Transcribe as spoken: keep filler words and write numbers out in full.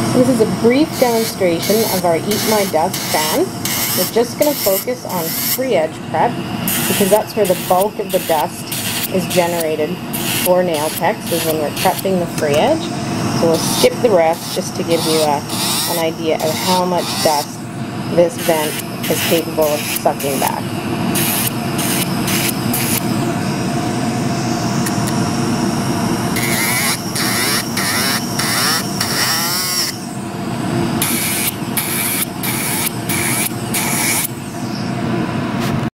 This is a brief demonstration of our Eat My Dust fan. We're just going to focus on free edge prep because that's where the bulk of the dust is generated for nail techs, is when we're prepping the free edge. So we'll skip the rest just to give you a, an idea of how much dust this vent is capable of sucking back.